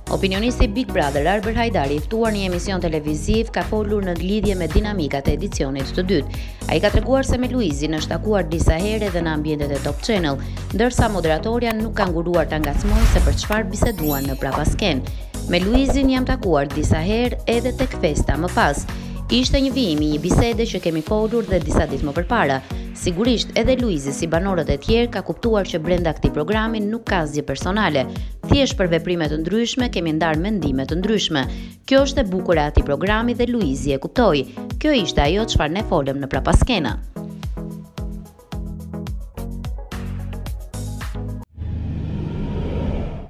Opinionisti Big Brother Arber Hajdari, i ftuar një emision televiziv, ka folur në lidhje me dinamikat e edicionit të dytë. Ai ka treguar se me Luizin është takuar disa herë edhe në ambientet e Top Channel, ndërsa moderatorja nuk ka nguruar ta ngacmojë se për çfarë biseduan në prapasken. Me Luizin jam takuar disa herë edhe tek festa më pas. Ishte një vijim i një bisede që kemi folur dhe disa ditë më përpara. Sigurisht edhe Luizi si banorët e tjerë ka kuptuar që brenda këtij programi nuk ka asgjë personale. Thjesht për veprime të ndryshme kemi ndarë mendime të ndryshme. Kjo është e bukur e atij programi dhe Luizi e kuptoi. Kjo ishte ajo çfarë ne folëm në prapaskena.